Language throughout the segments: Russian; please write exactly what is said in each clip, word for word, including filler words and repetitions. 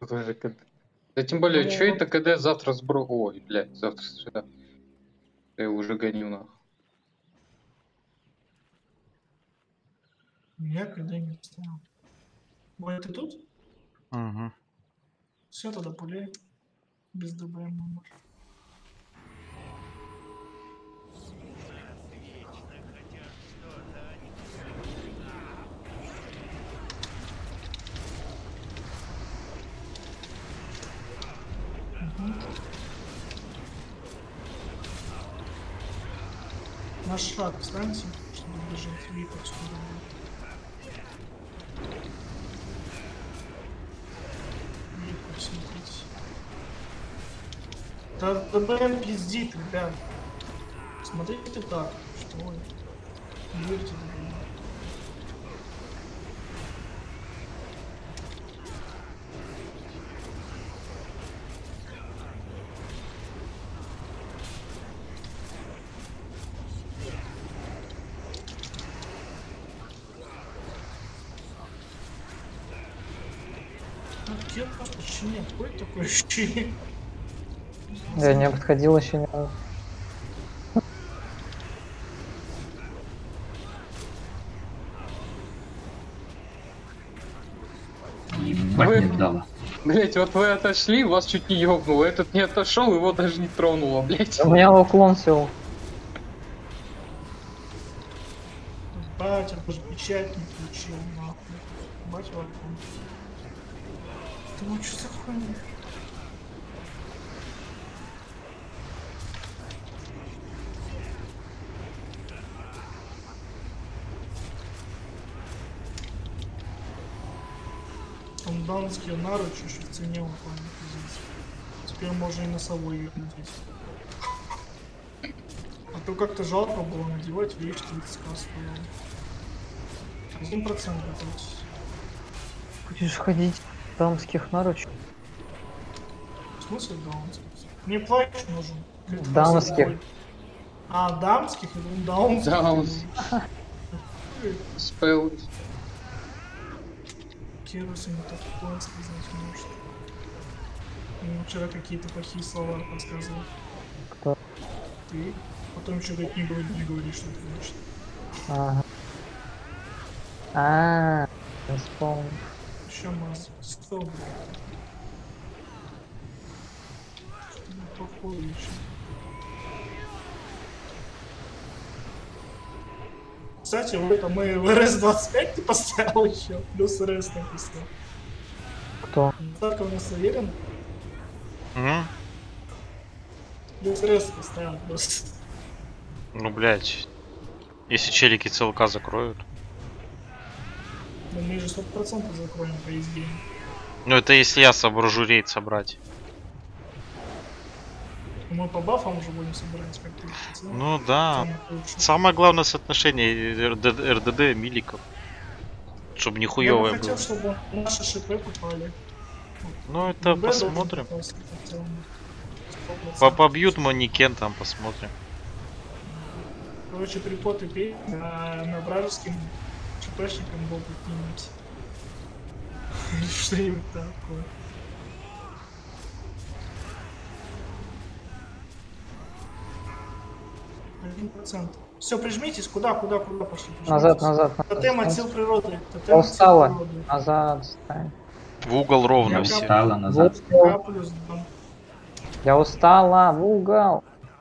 Тоже КД. Да тем более, Ну, что вот. это КД завтра сбро... Ой, блядь, завтра сюда. Я уже гоню нахуй. Я когда не ставил. Ой, ты тут? Угу. Все тогда пуляй. Без ДБМ можешь. Угу. На шаг встаньте, чтобы бежать. Випер скоро будет. Випер смотрите. Да ДБМ пиздит, ребят. Смотрите так, что вы. Не верьте ДБМ. Кир просто чинет, какое такое ощущение? Я не подходил еще ни разу. Ебать Вы- не дало. Блять, вот вы отошли, вас чуть не ёбнуло. Этот не отошел, его даже не тронуло, блять. У меня уклон все. Батя даже печать не включил, нахуй. Батя вакуум. Ты ну что за хуйня? Там даунские наручи еще в цене выполнить позиции. Теперь можно и носовой ехать здесь. А то как-то жалко было надевать вещь тридцать ка стоила. Один процент готовьтесь. Хочешь ходить в дамских наручах? В смысле даунских? Мне плащ нужен. Дамских. А, дамских? Я думаю, даунских. Даунс. Спел. Кирус ему так плохо сказать может. Ему вчера какие-то плохие слова подсказывал. Кто? Ты. Потом еще говорит, не говори, не говори, что ты значит. Ага. А, я вспомнил. Еще масса. Сто, блядь. Походу еще. Кстати, в этом мы в эр эс двадцать пять ты поставил еще. Плюс эр эс написано. Кто? Так у нас уверен? Угу. Плюс эр эс поставил просто. Ну, блядь. Если челики ЦЛК закроют. Но мы же сто процентов закроем по изгею. Ну, это если я соображу рейд собрать. Мы по бафам уже будем собирать, как ты хотел. Ну да. Самое лучшее. Самое главное соотношение эр дэ дэ миликов. Чтобы не Я бы хуёвое хотел, было. чтобы наши шипы попали. Ну это ББ должен посмотрим. попасть, хотел бы. сто процентов. По- Побьют манекен, там посмотрим. Короче, припоты пей, а на вражеским ЧПшникам был какие-нибудь. Что-нибудь такое. Один процент. Все, прижмитесь, куда, куда, куда пошли? Прижмитесь. Назад, назад. Тотем от назад. сил природы. Я Тотем от сил устала. природы. Назад стань. В угол ровно Я все. устала назад. В угол. К плюс два. Я устала. В угол.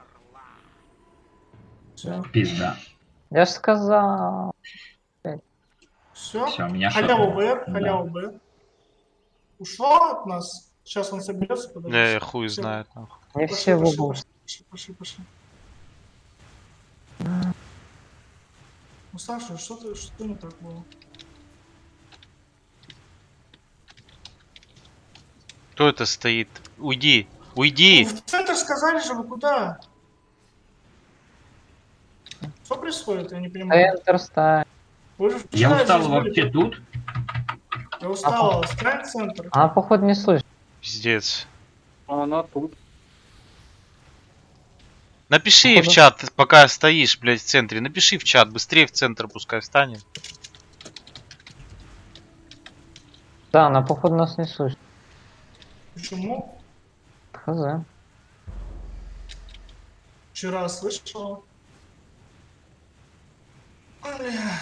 Все. Пизда. Я ж сказал. Все. Все, меня Халяву шатнуло. Б, Да. халяву Б. Ушло от нас. Сейчас он соберется, подожди. Да, хуй Всё. знает. нахуй. Не Пошли, все в пошли, угол. Пошли, пошли, пошли. Ну, Саша, что ты, что не так было? Кто это стоит? Уйди! Уйди! Ну, в центр сказали же, вы куда? Что происходит? Я не понимаю. Enter стань. Вы же Я вчера устал здесь были. вообще тут. Я устала. Стань в центр. Она, походу, не слышит. Пиздец. А она тут. Напиши ей в Походу. чат, пока стоишь, блядь, в центре. Напиши в чат, быстрее в центр пускай встанет. Да, она, походу, нас не слышит. Почему? Хз. Вчера слышал. Бля.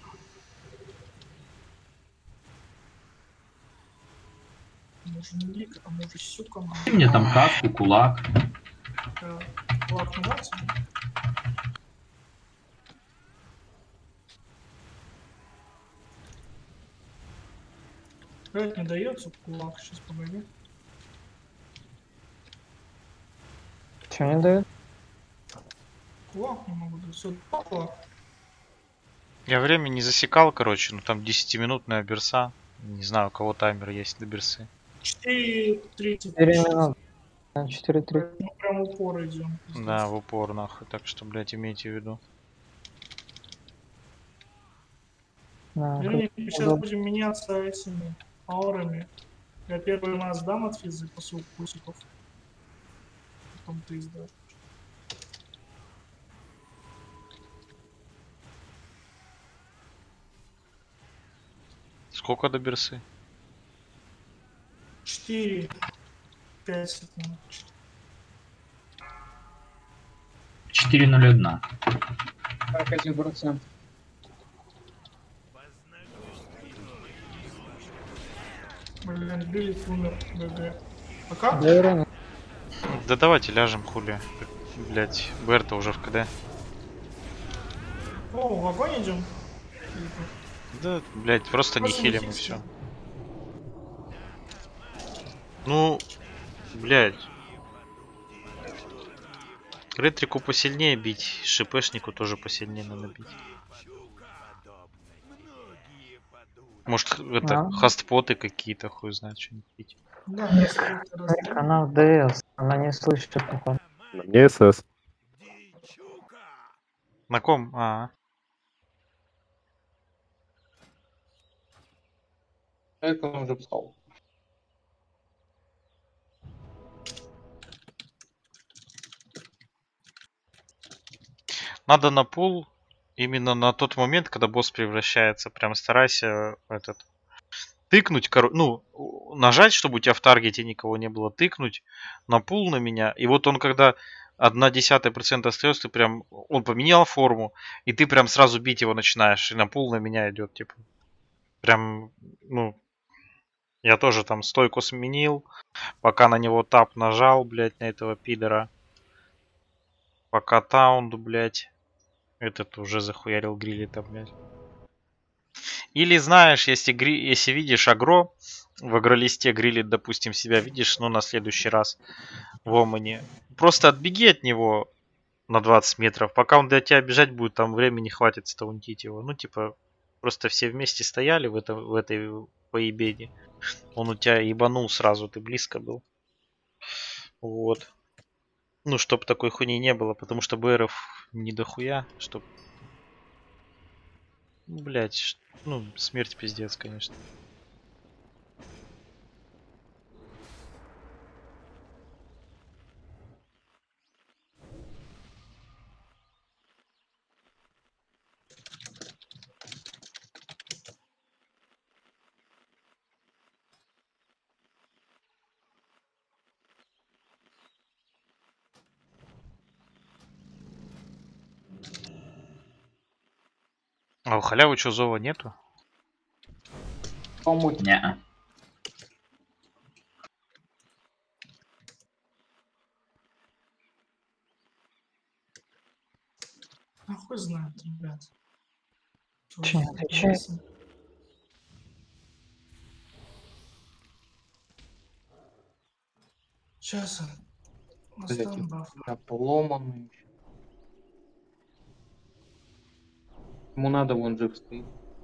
Может не лик, а может сюка. Мне там каску, кулак. Кулак не дать? Опять не дается кулак, сейчас погоди. Че не дают? Кулак не могу дать. Все, кулак. Я время не засекал, короче, ну там десятиминутная берса. Не знаю, у кого таймер есть на берсы. четыре тридцать. четыре минуты. четыре тридцать. Ну прям в упор идем. Да, в упор нахуй. Так что, блядь, имейте в виду. Да, Вернее, как сейчас удобно. будем меняться этими аурами. Я первый раз дам от физы посыл пусиков. Потом ты сдашь. Сколько до берсы? четыре пять секунд. четыре ноль один. Так, один процент. Блин, Билли умер. ГГ. А как? Да, Ирина. Да давайте ляжем, хули. Блять, Берта уже в КД. О, в огонь идем? Да, блять, просто не Просто не хилим и фиксим. все. Ну, блять. Ретрику посильнее бить, шипешнику тоже посильнее надо бить. Может, это А. хастпоты какие-то, хуй знает, что-нибудь бить. Да, если это раз- Смотри, она в ДС. Она не слышит, походу. Мне СС. На ком? А, Это он уже псал. надо на пул именно на тот момент, когда босс превращается. Прям старайся этот тыкнуть, коро- ну, нажать, чтобы у тебя в таргете никого не было, тыкнуть на пул на меня. И вот он, когда одна десятая процента остается, ты прям, он поменял форму, и ты прям сразу бить его начинаешь, и на пул на меня идет, типа. Прям, ну, я тоже там стойку сменил, пока на него тап нажал, блядь, на этого пидора. Пока таунд, блядь, этот уже захуярил грилли-то, блядь. Или знаешь, если, гри... если видишь агро, в агролисте грилит, допустим, себя видишь, ну, на следующий раз в Омане, просто отбеги от него на двадцать метров, пока он до тебя бежать будет, там времени хватит стаунтить его. Ну, типа, просто все вместе стояли в, это, в этой поебеде. Он у тебя ебанул сразу, ты близко был. Вот. Ну, чтоб такой хуйни не было, потому что БРов не дохуя, чтоб... Блять, ну, смерть пиздец, конечно. А у халявы что, зова нету? По-моему, Не. А хуй знает, ребят. Че не отвечает? Сейчас. блядь, Оставим баф. да, поломанный. Ему надо, вон жив стоит.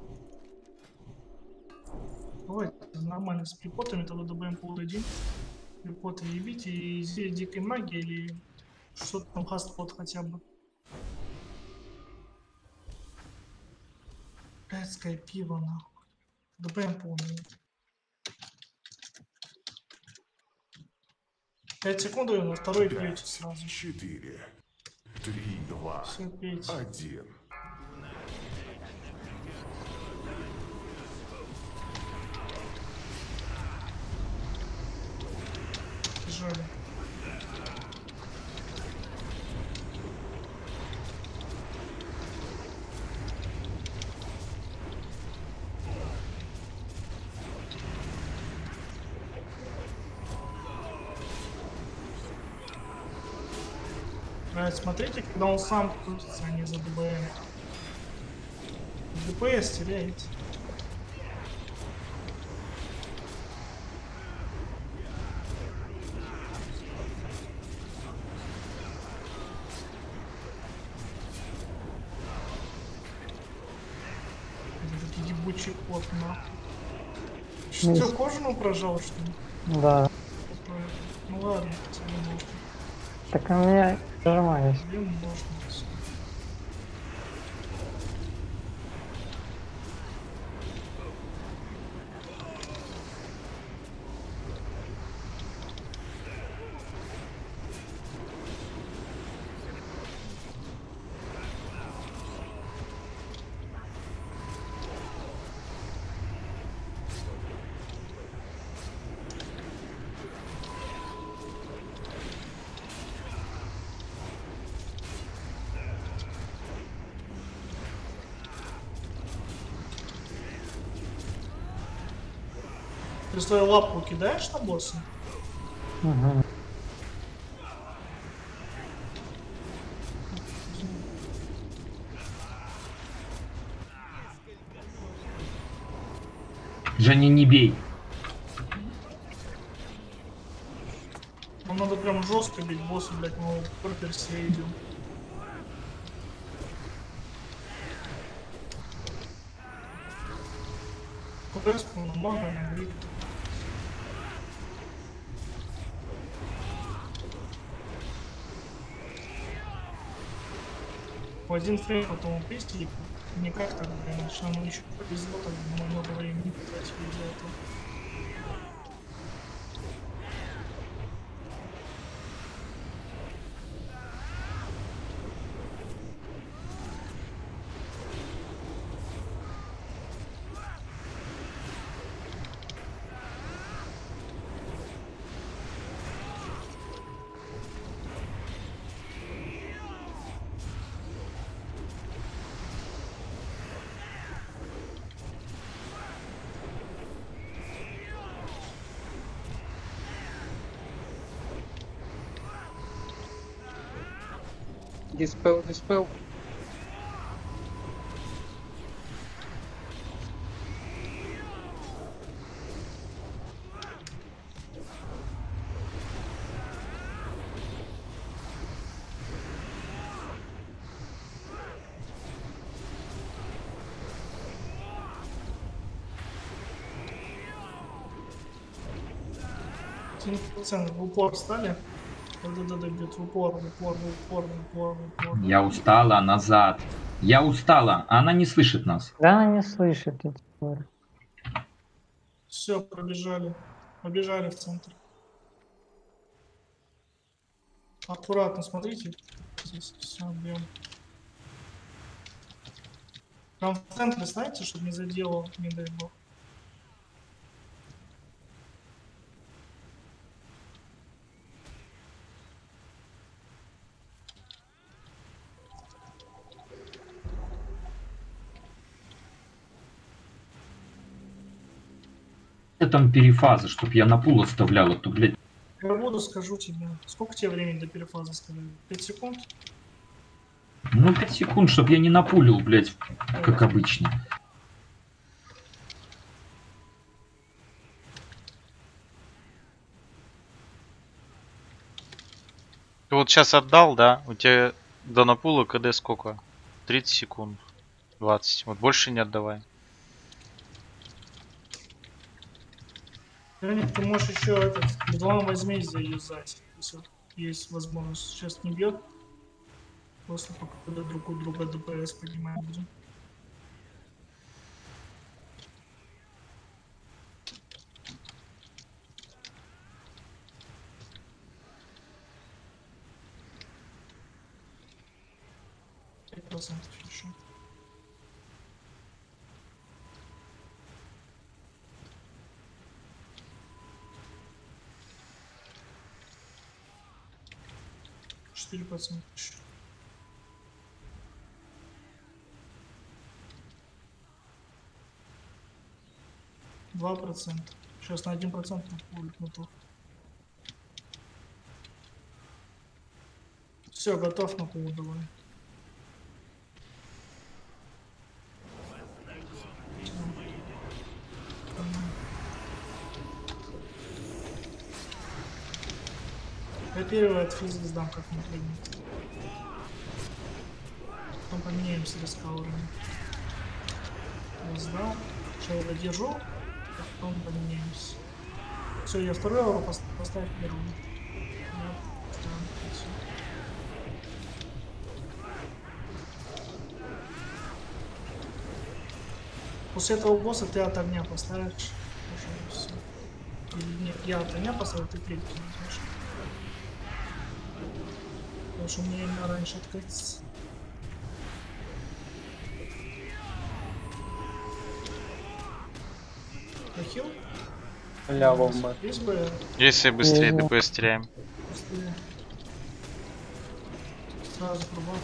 Давайте нормально с припотами, тогда добавим пол дадим. Припоты ебите и здесь дикой магии или что-то там хастпот хотя бы. Блядское пиво, нахуй. Добавим полный. пять секунд и на второй пьете сразу. Четыре, три, два, Все пейте. один. пробежали. Блядь, смотрите, когда он сам крутится, а не за ДБМ. ДПС теряете. Этот ебучий кот, нахуй. Ну, Что, с- кожаную прожал, что ли? Да. Ну ладно, тебе можно. Так у меня нажимаюсь. Тебе можно. Всё. Ты свою лапу кидаешь на босса? Угу. Женя, не бей. Нам надо прям жестко бить босса, блядь, мы по персе идем. ППС, по-моему, мага не грит. В один фрейм потом убить и никак так, блин, что нам еще повезло, так мы много времени потратили для этого. Диспел, диспел. Один процент в упор стали. Да-да-да, бьет в упор, в упор, в упор, в упор, в упор. Я устала, назад. Я устала, а она не слышит нас. Да она не слышит, я тебе говорю. Все, пробежали. Побежали в центр. Аккуратно смотрите. Здесь все бьем. Там в центре знаете, чтобы не задело, не дай бог. Это там перефаза, чтоб я на пул оставляла, то, блядь. Я буду, скажу тебе. Сколько тебе времени до перефаза сказали? пять секунд? Ну, пять секунд, чтоб я не напулил, блядь, как обычно. Ты вот сейчас отдал, да? У тебя до напула КД сколько? тридцать секунд. двадцать. Вот больше не отдавай. Леонид, ты можешь еще этот бедлам возмездие юзать, если есть возможность. Сейчас не бьет. Просто пока когда друг у друга ДПС поднимаем будем. пять процентов еще. четыре процента еще. два процента. Сейчас на один процент будет на то. Все, готов на пол давай. Я первый от физа сдам, как он требует. Потом поменяемся раскаурами. Я сдал. Сейчас я держу, а потом поменяемся. Все, я второй ауру пос поставил первую. Да, ставим, всё. После этого босса ты от огня поставишь. Уже все. Или нет, я от огня поставлю, ты третий возьмешь. Потому что мне именно раньше откатится. Ахилл? Ля, бомба. Есть бы Если быстрее Мгм. ДПС теряем. быстрее. Сразу пробав.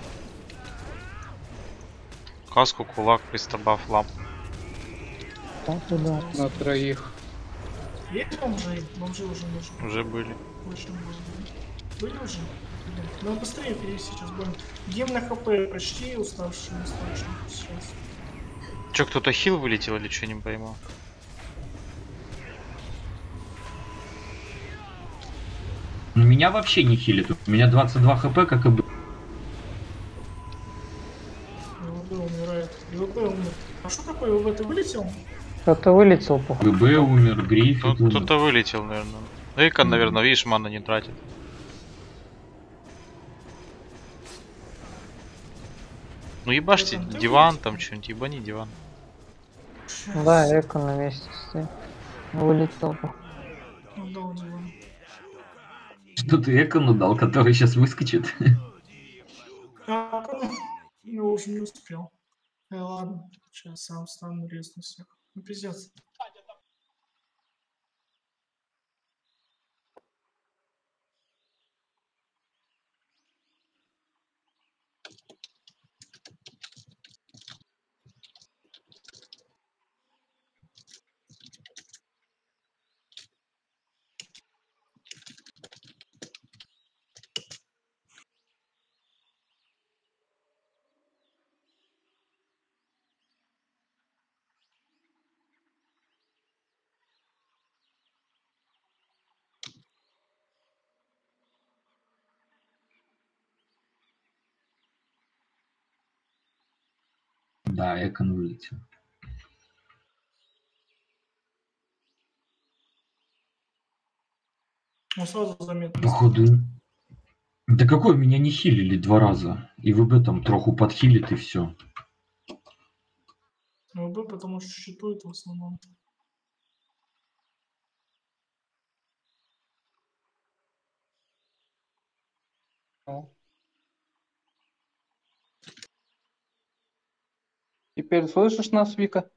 Каску, кулак, пристабаф, ламп. Так, да. На троих. Есть бомжи? Бомжи уже нужны. Уже были. Очень много. Были уже? Блин, ну быстрее перевести сейчас будем. Гем на хп почти уставший, уставший сейчас. Че, кто-то хил вылетел или что, не пойму? Ну, меня вообще не хилит. У меня двадцать два хп, как и было. ВВП умирает. ВВП умер. А что такое ВВП? Ты вылетел? Кто-то вылетел, походу. ГБ умер, Гриффит Тут умер. кто-то вылетел, наверное. Эйкон, наверное, видишь, мана не тратит. Ну ебашьте Эйкон, ты диван вылетел? там что-нибудь, ебани диван. Щас. Да, эко на месте стоит. Вылетел, походу. Ну, да, диван. Что ты Экону дал, который сейчас выскочит? А, я уже не успел. Э, ладно, сейчас сам стану резну всех. Ну, пиздец. Да, Экон вылетел. Он сразу заметно. Походу... Да какой меня не хилили два раза? И ВБ там троху подхилит и все. ВВП, потому что щитует в основном. Ну. Теперь слышишь нас, Вика?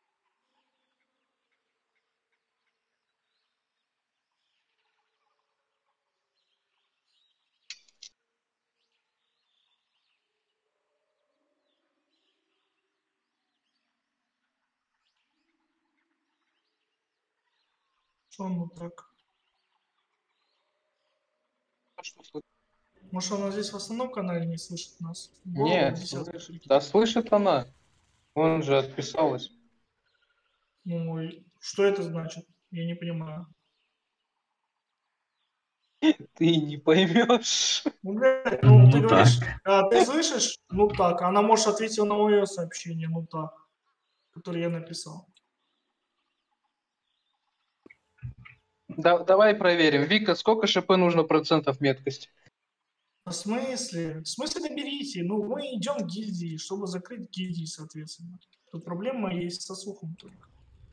Что он вот так? Что слышишь? Может, она здесь в основном канале не слышит нас? Голову Нет, десятку слышит. прикинь. Да слышит она. Он же отписалась. Ну, и что это значит? Я не понимаю. Ты не поймешь. Ну, блядь, ну, Ну ты говоришь, так. а, ты слышишь? Ну так. Она, может, ответила на мое сообщение, ну так, которое я написал. Да, давай проверим. Вика, сколько ШП нужно процентов меткости? В смысле? В смысле наберите? Ну, мы идем к гильдии, чтобы закрыть гильдии, соответственно. Тут проблема есть со слухом только.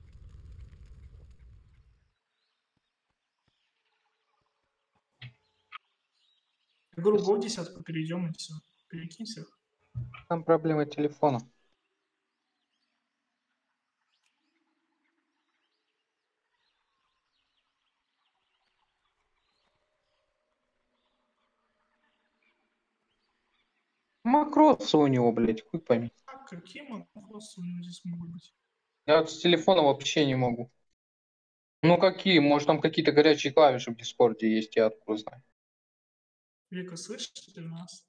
Я говорю, го в десятку перейдем и все. Перекинь всех. Там проблема телефона. макросы у него, блядь, хуй пойми. А какие макросы у него здесь могут быть? Я вот с телефона вообще не могу. Ну какие? Может там какие-то горячие клавиши в Дискорде есть, я откуда знаю. Вика, слышите ты нас?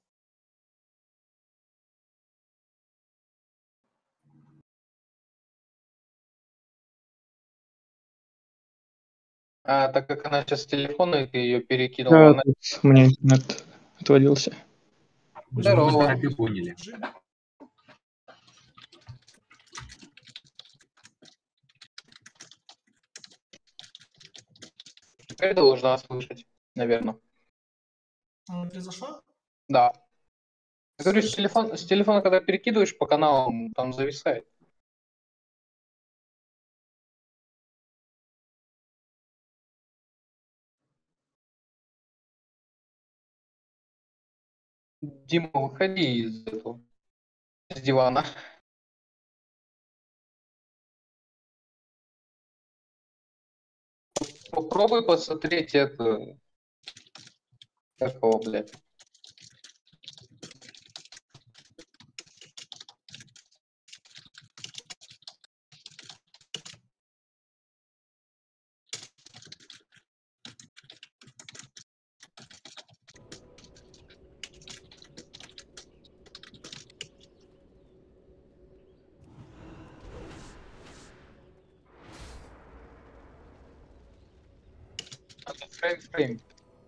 А так как она сейчас с телефона, и ты ее перекинул, Да, она... тут у меня интернет отвалился. Мы Здорово. так и поняли. Ты должна слышать, наверное. Она произошла? Да. Я говорю, с телефона, с телефона, когда перекидываешь по каналам, там зависает. Дима, выходи из этого, с дивана. Попробуй посмотреть это... Как его, блядь? Фрейм, фрейм.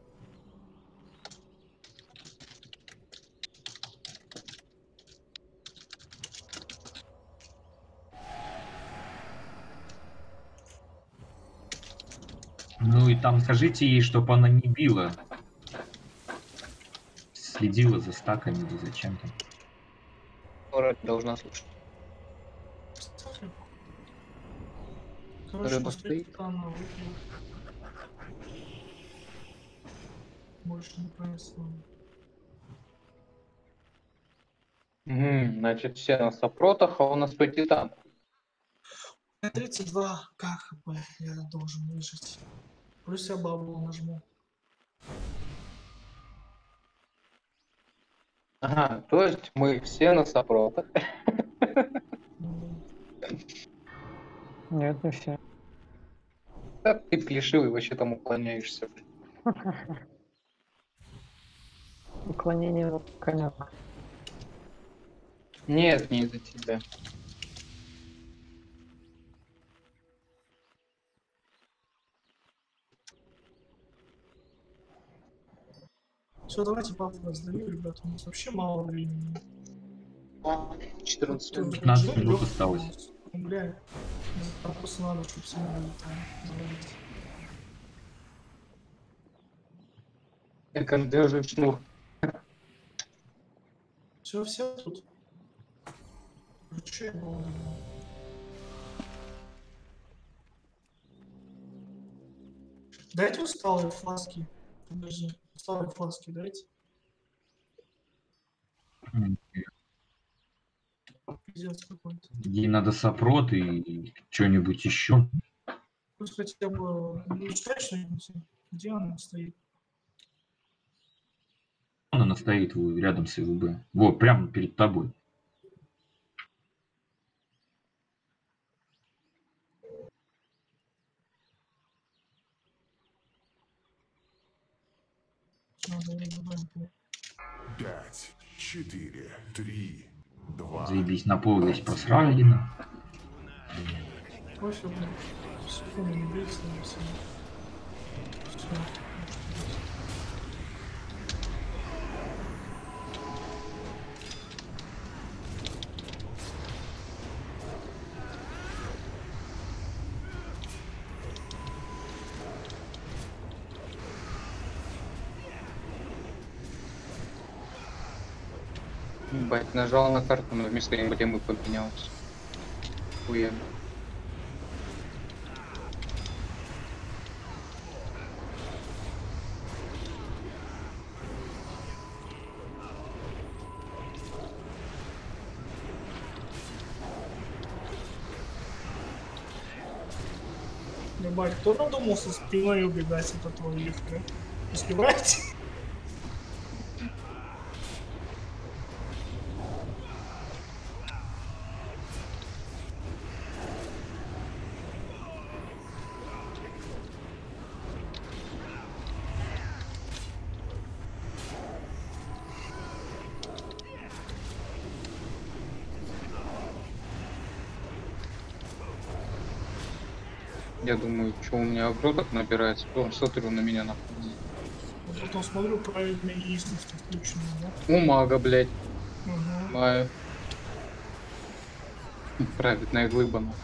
Ну и там скажите ей, чтобы она не била. Следила за стаками или за чем-то. Вроде должна слушать. Короче, Рыба быстрее стоит. она выпила. Больше не понесло. Угу, значит, все на сопротах, а у нас по титану. тридцать два ка хп я должен выжить. Плюс я бабу нажму. Ага, то есть мы все на сопротах. Ну, Нет, не все. Да ты плешивый, вообще там уклоняешься. Уклонение от коня. Нет, не из-за тебя. все, давайте папу раздаю, ребята. У нас вообще мало времени. четырнадцать Вот, минут. э, пятнадцать Джей минут лёг, осталось. ну, бля, ну, просто надо, чтобы все были там завалить. Как он держит шнур. Все, все тут. Че я был? Дайте усталые фласки. Подожди, усталые фласки дайте. М, Пиздец какой-то. Ей надо сопрот и что-нибудь еще. Пусть хотя бы ну, читай что-нибудь. Где она стоит? Она стоит в- рядом с ИВБ. Вот, прямо перед тобой. Надо ее забрать. Пять, четыре, три, два. Заебись, на пол весь просралено. Вообще, блин, секунду не бейся на все. Все. Ебать, нажал на карту, но вместо где мы поменялся. Хуя. Ебать, кто надумался спиной убегать от этого лифта? Успеваете? Я думаю, что у меня агро так набирается, потом смотрю на меня нахуй. Вот потом смотрю, правильная ясность включена, да? У мага, блядь, Ага. маю. Праведная глыба, нахуй.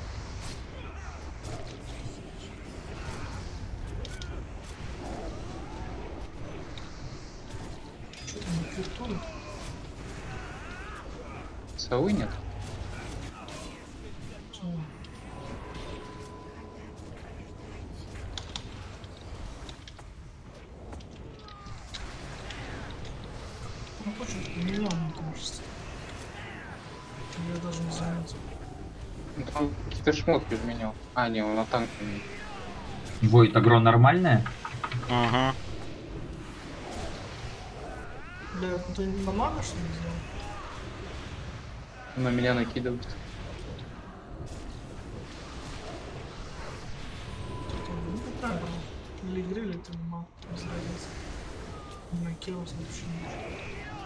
Что там на криптоне? Совы нет? Чё? Ну, почему поменял, мне кажется. Я даже не заметил. Ну, там какие-то шмотки изменял. А, не, он на танке не. Войт, агро нормальное? Ага. Бля, ну ты на мага что ли сделал? На меня накидывает. Ну, как правильно. Или игры, или ты на маг. Без разницы. На Кеос вообще нет.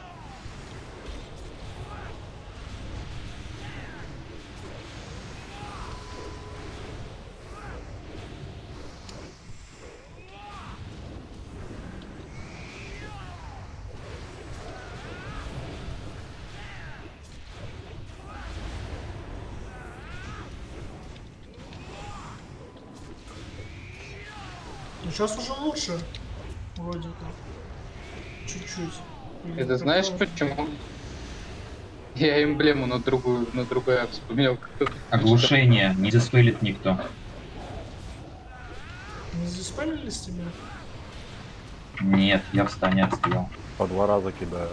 Ну сейчас уже лучше. Вроде как. Чуть-чуть. Или Это знаешь такое? почему? Я эмблему на другую, на другую акцию поменял. Как-то Оглушение, не заспелит никто. Не заспалились тебя? Нет, я в стане отстоял. По два раза кидаю.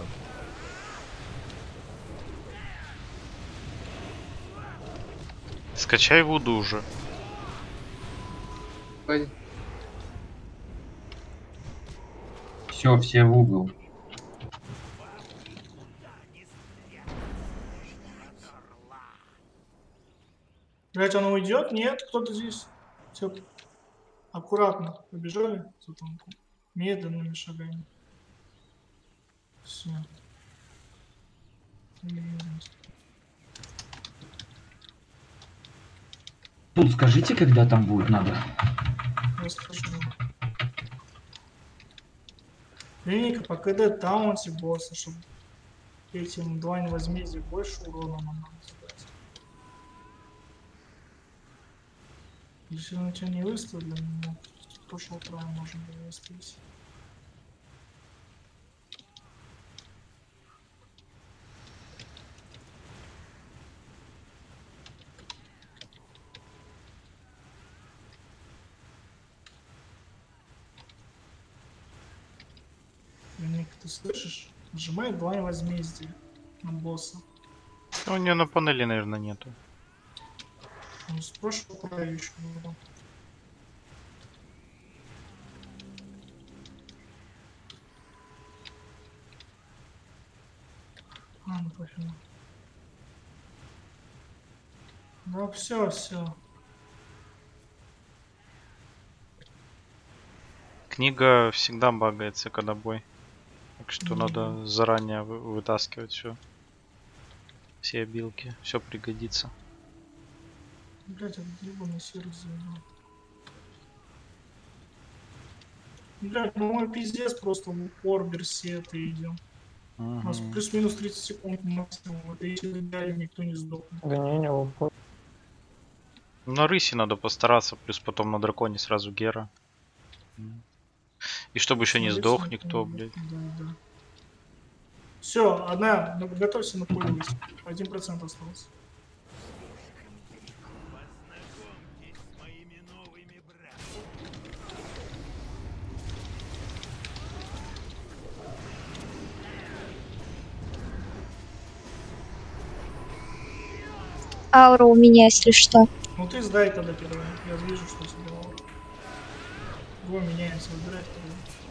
Скачай Вуду уже. Пойди. Все, все в угол. Блять, он уйдет? Нет, кто-то здесь. Все. Аккуратно. Побежали за танком. Медленными шагами. Все. Тут скажите, когда там будет надо. Я скажу. Клиника по КД таунте босса, чтобы этим двойным возмездие больше урона нам надо задать. Если он тебя не выставил для меня, прошлого права можно было выставить. Ник, ты слышишь? Нажимай два возмездия на босса. Ну, у нее на панели, наверное, нету. Он с прошлого права еще было. А, ну пофигу. Да, все, все. Книга всегда багается, когда бой. Так что Мгм. надо заранее вы- вытаскивать все. Все обилки. Все пригодится. Блять, этот ебаный сервис заебал. Блять, ну мой пиздец просто в упор берсеты идем. У нас Мгм. плюс-минус тридцать секунд максимум. Вот если реально никто не сдохнет. Да не, не, упор. На рысе надо постараться, плюс потом на драконе сразу Гера. М. И чтобы еще не Смотрите, сдох никто, да, блядь. Да, да. Все, одна, ну, готовься на поле выйти. Один процент остался. Аура у меня, если что. Ну ты сдай тогда первый. Я вижу, что у тебя аура. Его меняемся, выбирай второй.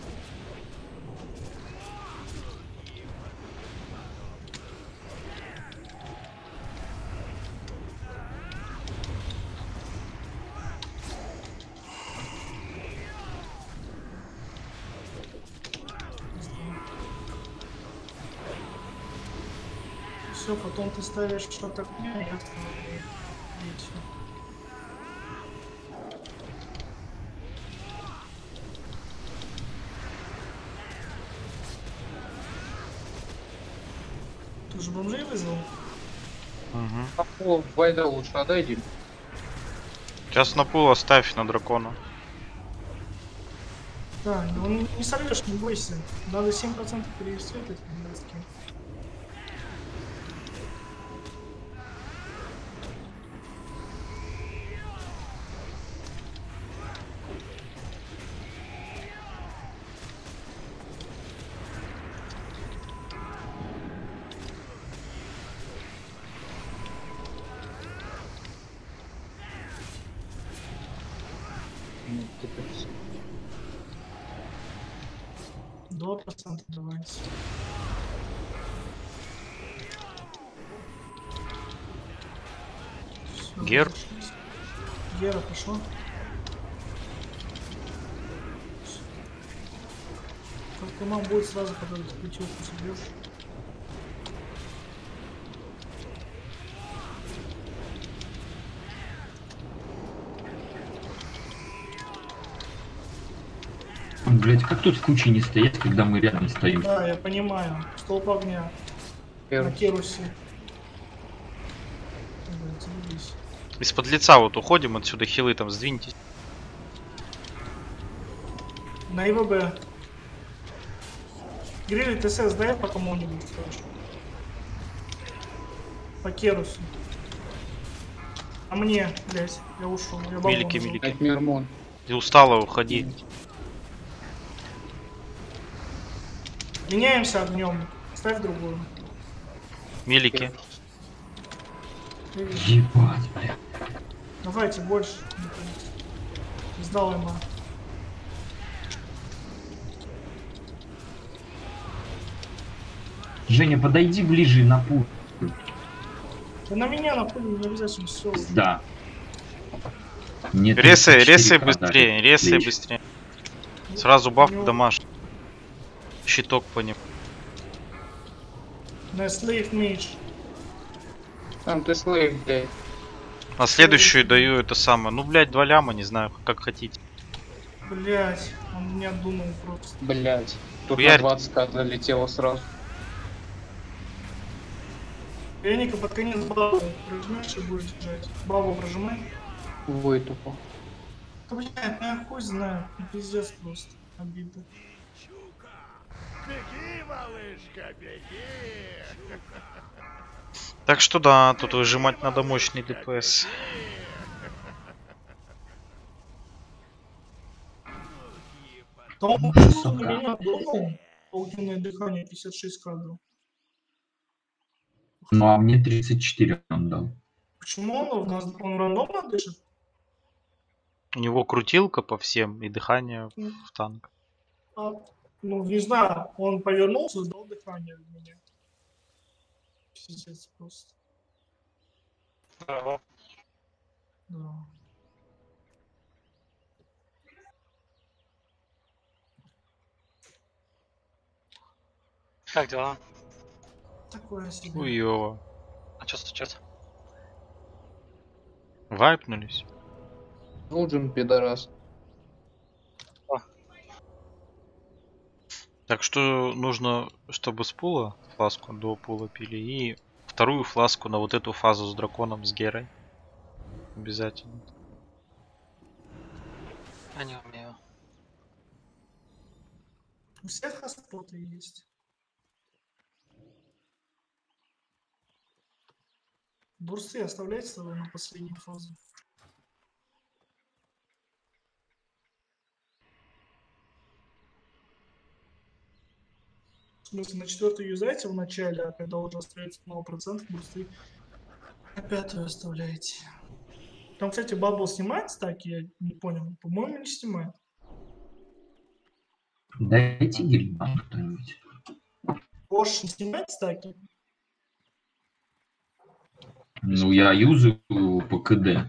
Все, потом ты ставишь что-то к мне, я ставлю. И всё. Ты же бомжей вызвал? Угу. А пол Вайда лучше отойди. Сейчас на пул оставь на дракона. Да, ну не, не сорвешь, не бойся. Надо семь процентов перевести вот эти блядские. Два процента давайте. Всё, Гер. разошлись. Гера пошла. Как коман будет сразу, когда ты путевку собьешь. Блять, как тут в куче не стоять, когда мы рядом стоим? Да, я понимаю. Столб огня. На Керусе. Блядь, заебись. Из-под лица вот уходим отсюда, хилы там сдвиньтесь. На ИВБ. Грилли ТСС дай по кому-нибудь, короче. По Керусу. А мне, блять, я ушел. Я бабу Милики, нажал. милики. От Мирмон. Ты устала, уходи. Меняемся огнем. Ставь другую. Милики. Ебать, бля. Давайте больше. Сдал ему. Женя, подойди ближе на пул. Да на меня напали, не обязательно все. Да. Нет, Ресай, четыре ресай ка быстрее, дали. ресай Отлично. быстрее. Сразу баф Ну. дамаж. Щиток по ним. На слейв меч. Там ты слейв, блядь. А следующую даю это самое. Ну, блядь, два ляма, не знаю, как хотите. Блять, он меня думал просто. Блядь. Тут Хуярь. на двадцать ка залетело сразу. Эника под конец бабу прожимаешь и будешь жать. Бабу прожимай. Вытупо. Да блядь, ну я хуй знаю. Ну, пиздец просто. Обидно. Так что да, тут выжимать надо мощный ДПС. Да он просто на меня думал. Огненное дыхание пятьдесят шесть кадров. Ну а мне тридцать четыре он дал. Почему он у нас он рандомно дышит? У него крутилка по всем и дыхание в танк. А, ну, не знаю, он повернулся и дал дыхание в меня. Пиздец просто. Да. Как дела? Такое себе. Хуёво. А что случилось? Вайпнулись. Нужен пидорас. Так что нужно, чтобы с пула фласку до пула пили и вторую фласку на вот эту фазу с драконом, с Герой. Обязательно. Я не умею. У всех хоспоты есть. Бурсы оставляйте с тобой на последнюю фазу. В смысле, на четвертую юзайте в начале, а когда уже остается мало процентов, бурсы на пятую оставляете. Там, кстати, бабл снимает стаки, я не понял. По-моему, не снимает. Дайте гильбан кто-нибудь. Бош не снимает стаки? Ну я юзаю по КД.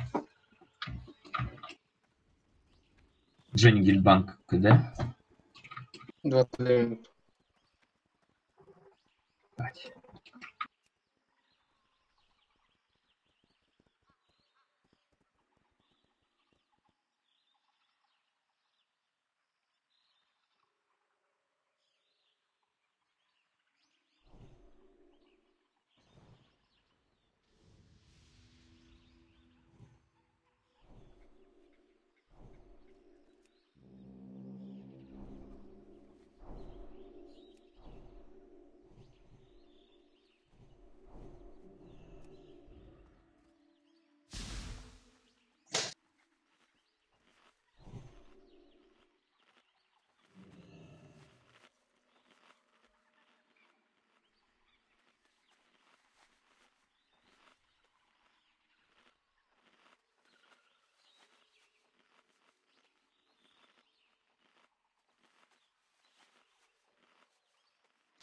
Женя Гильбанк КД. двадцать минут. Ебать.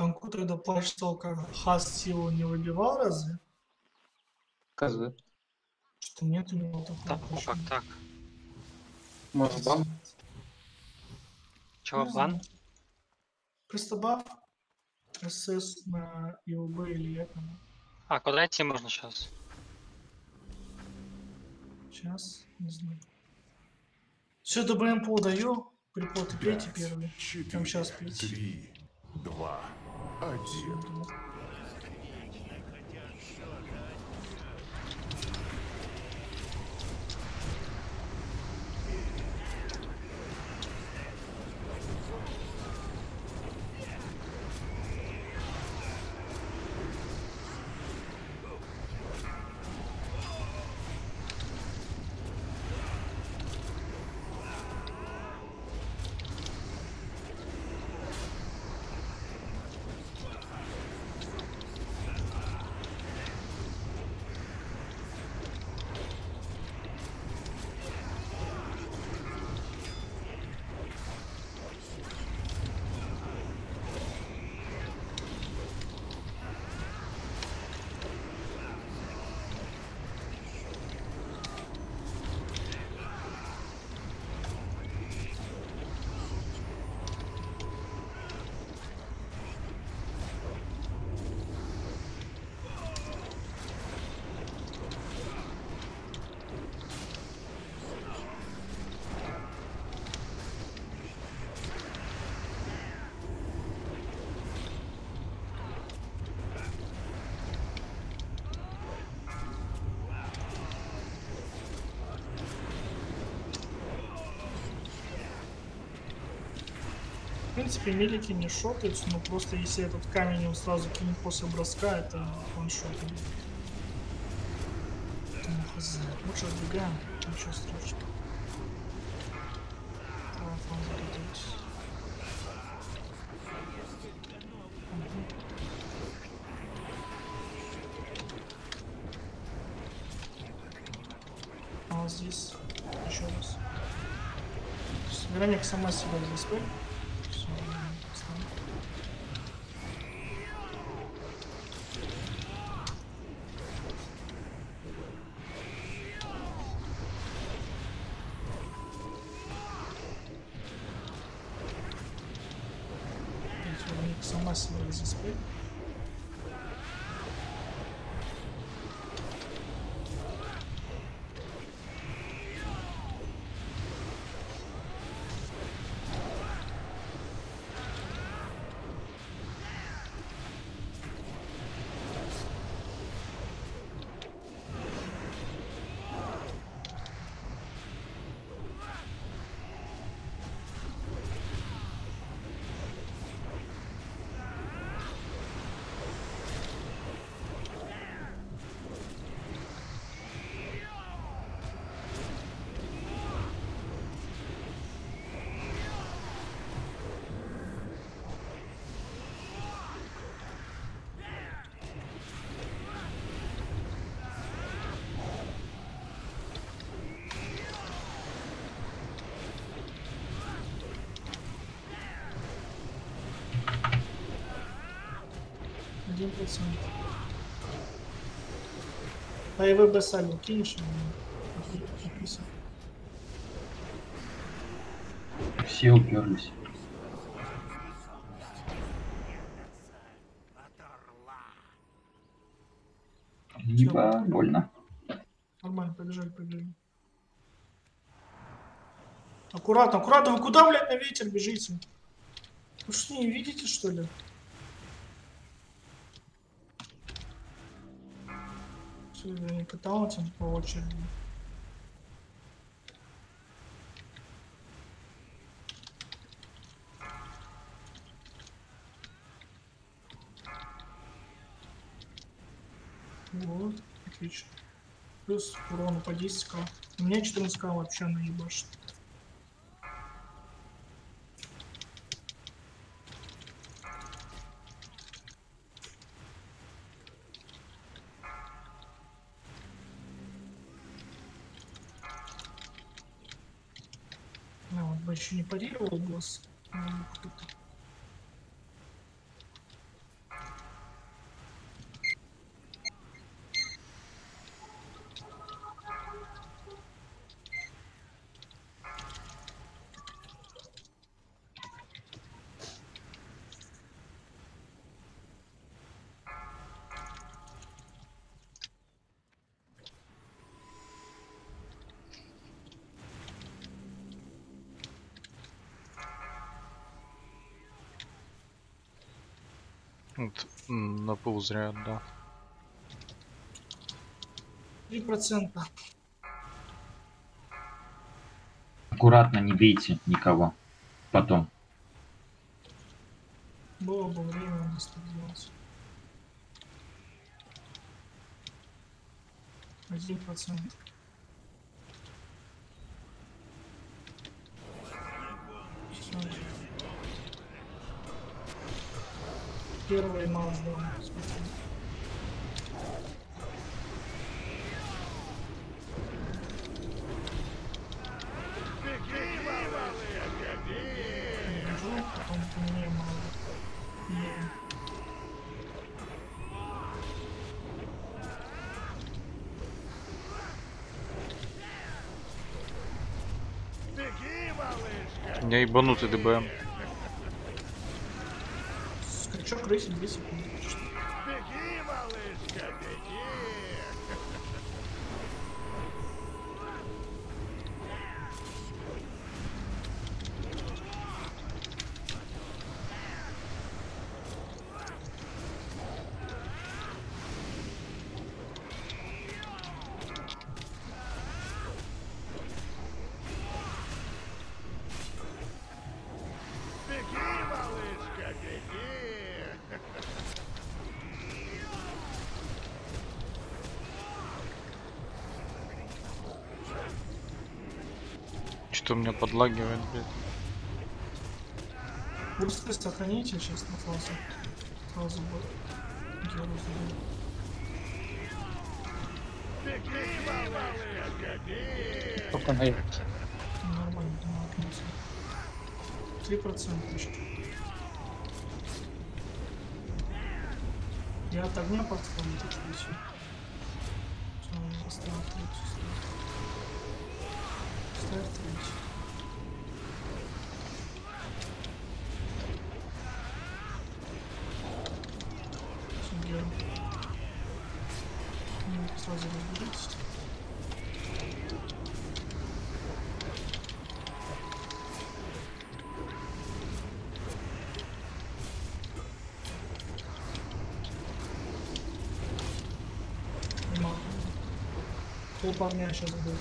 Танку тогда плащ толка Хас силу не выбивал разве? Козы. Что нет у него такого Так, ну плаща. как так? Может, бан? Чего, Не бан? знаю. Просто баф СС на ИОБ или этому. А, куда идти можно сейчас? Сейчас, не знаю. Все, ДБМ даю. Приплоты пейте Пять, первый. четыре, Прям сейчас пейте. три, два, один. В принципе, милики не шотаются, но просто если этот камень его сразу кинуть после броска, это ваншот. Ну, хз. Лучше отбегаем, ничего страшного. Давай, фан, зарядитесь. А вот здесь еще раз. Вероника сама себя заспель. Все, встань. Вероника сама себя заспель. Один процент. А и вы бы сами кинешь? Все уперлись. Либо больно. Нормально, побежали, побежали. Аккуратно, аккуратно, вы куда, блядь, на ветер бежите? Вы что, не видите, что ли? Все, я не пытался по очереди. Вот, отлично. Плюс урона по десять ка. У меня четырнадцать ка вообще наебашит. А, вот бы еще не парировал босс. А, кто-то. Вот, м, на пол зря отдал. Три процента. Аккуратно, не бейте никого. Потом. Было бы время у нас так делать. Один процент. Всё. Первый маус, да. Смотри. Держу, потом поменяю мало. Не. У меня ебанутый ДБМ. Скачок рейсит две секунды. Что у меня подлагивает, блядь. Бурсты сохраните сейчас на фазу. Фазу будет. Геру заберу. Только на это. Нормально, думаю, отнесу. Три процента еще. Я от огня подставлю, так что все. Все, я поставил третью. Ставь третью. Все, Геру. Ну, сразу разберитесь. Пол парня сейчас будет.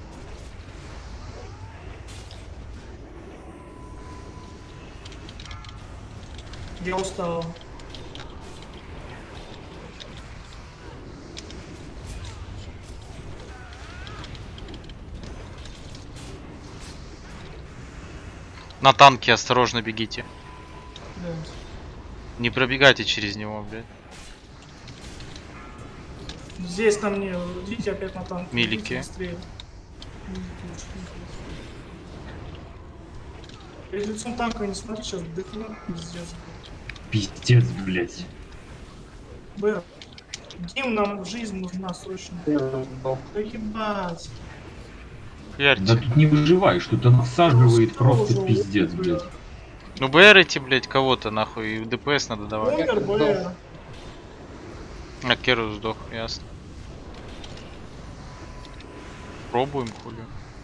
Я устал. На танке осторожно бегите. Да. Не пробегайте через него, блядь. Здесь на мне, идите опять на танк. Милики. Идите быстрее. Милики лучше не ходить. Перед лицом танка не смотри, сейчас дыхну, пиздец. Пиздец, блядь. Б. Гим, нам жизнь нужна срочно. Да ебать. Ярьте. Да тут не выживаешь, тут он всаживает просто пиздец, блядь. Ну БРите, блядь, кого-то нахуй, и ДПС надо давать. Умер, Б. А Керу сдох, ясно. Пробуем, хули.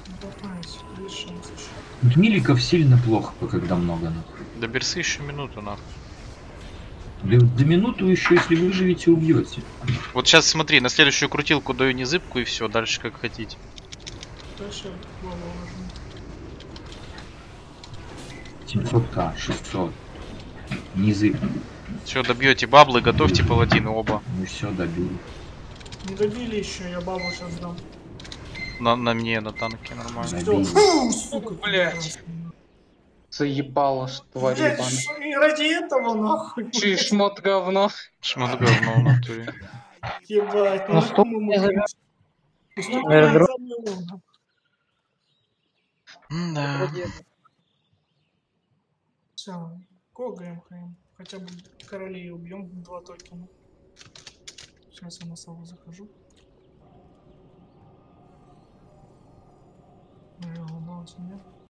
Тут миликов сильно плохо, когда много, нахуй. До берсы еще минуту, нахуй. Да, до минуту еще, если выживете, убьете. Вот сейчас смотри, на следующую крутилку даю незыбку и все, дальше как хотите. Дальше голову нажму. семьсот ка, шестьсот. Низы. Все, добьете баблы, готовьте паладины оба. Ну все, добили. Не добили еще, я бабу сейчас дам. На, на мне, на танке нормально. Всё. Фу, сука, Блядь. Заебало, тварь Блядь, ебаная. ш- и ради этого нахуй. Чи шмот говно. Шмот говно в натуре. Ебать, ну Ну, нахуй стоп, мы я можем- заберу. И столько Аэродром. забыл. Да. Все, когаем, хаем. Хотя бы королей убьем два токена. Сейчас я на сову захожу. Ну, я угадал, нет.